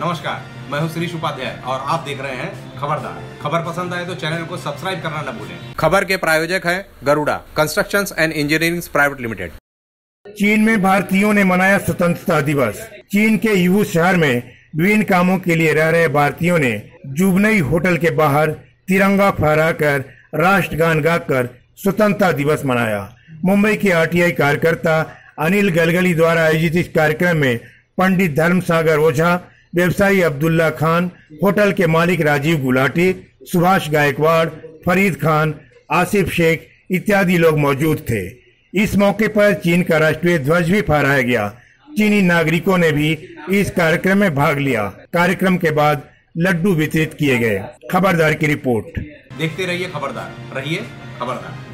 नमस्कार, मैं हूं श्रीश उपाध्याय और आप देख रहे हैं खबरदार। खबर पसंद आए तो चैनल को सब्सक्राइब करना न भूलें। खबर के प्रायोजक हैं Garuda constructions and engineering private limited. चीन में भारतीयों ने मनाया स्वतंत्रता दिवस। चीन के यू शहर में विभिन्न कामों के लिए रह रहे भारतीयों ने जुबनई होटल के बाहर तिरंगा फहराकर राष्ट्रगान गाकर स्वतंत्रता दिवस मनाया। मुंबई के आरटीआई कार्यकर्ता अनिल गलगली द्वारा आयोजित इस कार्यक्रम में पंडित धर्मसागर ओझा, व्यवसायी अब्दुल्ला खान, होटल के मालिक राजीव गुलाटी, सुभाष गायकवाड़, फरीद खान, आसिफ शेख इत्यादि लोग मौजूद थे। इस मौके पर चीन का राष्ट्रीय ध्वज भी फहराया गया। चीनी नागरिकों ने भी इस कार्यक्रम में भाग लिया। कार्यक्रम के बाद लड्डू वितरित किए गए। खबरदार की रिपोर्ट। देखते रहिए खबरदार, रहिए खबरदार।